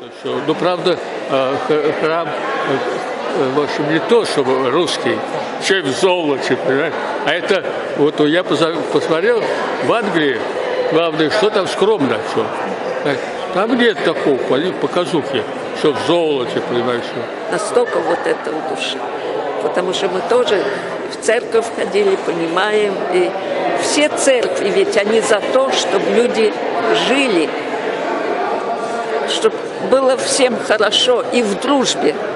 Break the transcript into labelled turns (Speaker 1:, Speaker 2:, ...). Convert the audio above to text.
Speaker 1: Ну, правда, храм, в общем, не то, чтобы русский, еще и в золоте, понимаешь? А это, вот я посмотрел в Англии, главное, что там скромно, что. Там нет такого, показухи, что в золоте, понимаешь, что.
Speaker 2: Настолько вот это в душе. Потому что мы тоже в церковь ходили, понимаем, и все церкви, ведь они за то, чтобы люди жили, чтобы было всем хорошо и в дружбе.